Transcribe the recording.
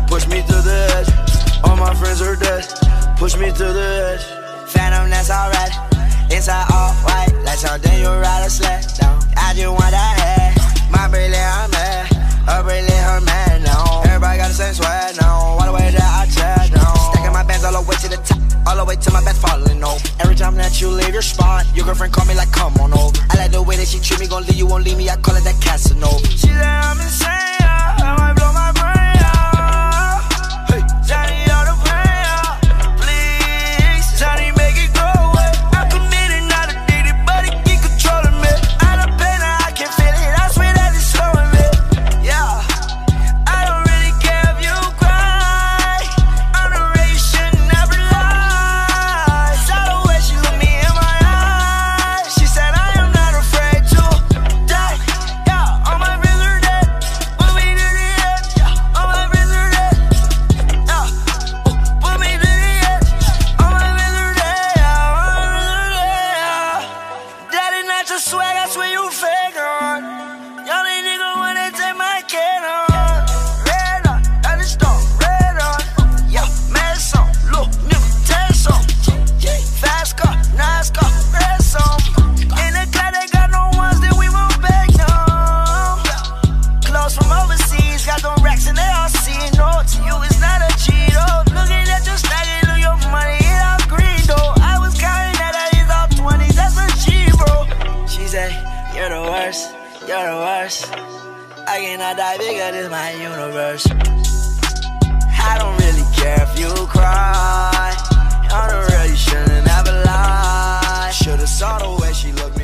push me to the edge. All my friends are dead, push me to the edge. Phantom, that's alright. Inside all white, like something you ride a sled down. I just want that head. My bracelet, I'm mad. Her bracelet, her man, no. Everybody got the same swag, no. All the way that I chat, no. Stacking my bands all the way to the top, all the way to my bed falling, no. Every time that you leave your spot, your girlfriend call me like, come on over. I like the way that she treat me, gon' leave you, won't leave me. I call it that Casanova. She said I'm insane, yeah. I might blow my brain, yeah. Hey, Johnny, all the pain, yeah. Please, Johnny, make it go away. I'm committed, not addicted, but it keep controlling me. I don't pain, I can feel it. I swear that it's slowing me. Yeah, I don't really care if you cry. I'm the way you should never lie. Saw the way she looked me in my eyes. She said I am not afraid to die. Yeah, all my friends are dead, put me to the edge. Yeah, all my friends are dead. Yeah, put me to the edge. All my friends are dead. Yeah, all my friends are dead. Yeah. Daddy, not your swag, I swear you fake on. Y'all ain't nigga wanna take my kid on. Red on, I just don't red on. Yeah, mess on, look, nigga, test on. Fast car, nice car, press on. In the car, they got no ones that we won't beg them. Clothes from overseas, got them racks and they all see. No, to you it's not a cheat, oh. Looking at your stacking, look your money, it all green, though. I was counting that I is all 20s, that's a G, bro. She said, you're the worst, you're the worst. I cannot die bigger, this my universe. I don't really care if you cry. On the real, you shouldn't ever lie. Should've saw the way she looked me